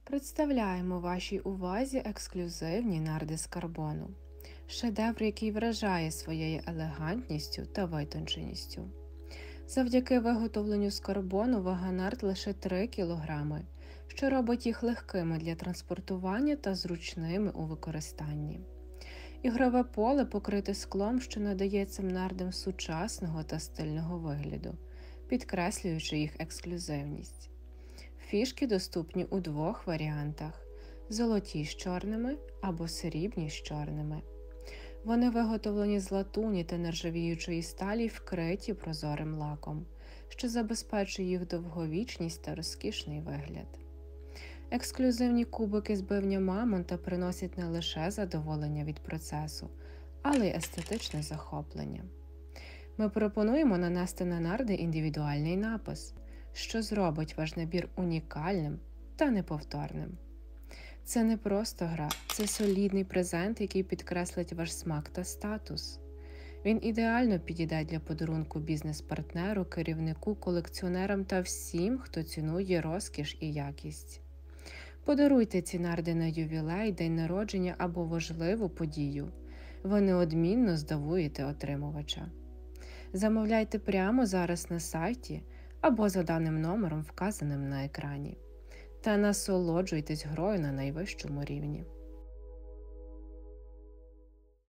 Представляємо вашій увазі ексклюзивні нарди з карбону. Шедевр, який вражає своєю елегантністю та витонченістю. Завдяки виготовленню з карбону вага нард лише 3 кг, що робить їх легкими для транспортування та зручними у використанні. Ігрове поле покрите склом, що надає цим нардам сучасного та стильного вигляду, підкреслюючи їх ексклюзивність. Фішки доступні у двох варіантах – золоті з чорними або срібні з чорними. Вони виготовлені з латуні та нержавіючої сталі, вкриті прозорим лаком, що забезпечує їх довговічність та розкішний вигляд. Ексклюзивні кубики з бивня мамонта приносять не лише задоволення від процесу, але й естетичне захоплення. Ми пропонуємо нанести на нарди індивідуальний напис, що зробить ваш набір унікальним та неповторним. Це не просто гра, це солідний презент, який підкреслить ваш смак та статус. Він ідеально підійде для подарунку бізнес-партнеру, керівнику, колекціонерам та всім, хто цінує розкіш і якість. Подаруйте ці нарди на ювілей, день народження або важливу подію. Ви неодмінно здивуєте отримувача. Замовляйте прямо зараз на сайті або за даним номером, вказаним на екрані. Та насолоджуйтесь грою на найвищому рівні.